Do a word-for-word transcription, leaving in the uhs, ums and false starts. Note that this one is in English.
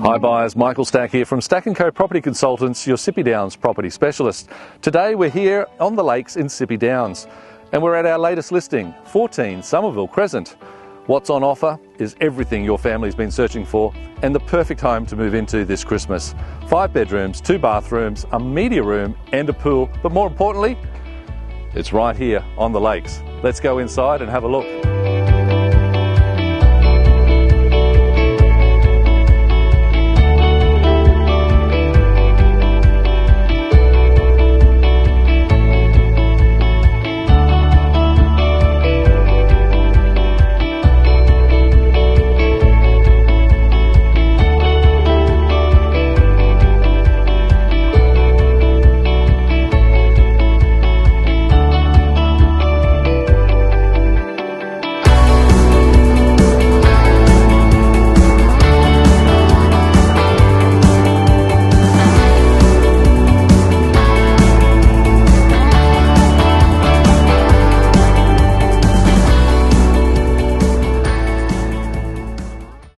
Hi buyers, Michael Stack here from Stack and Co Property Consultants, your Sippy Downs property specialist. Today we're here on the lakes in Sippy Downs and we're at our latest listing, fourteen Somerville Crescent. What's on offer is everything your family's been searching for and the perfect home to move into this Christmas. Five bedrooms, two bathrooms, a media room and a pool, but more importantly, it's right here on the lakes. Let's go inside and have a look.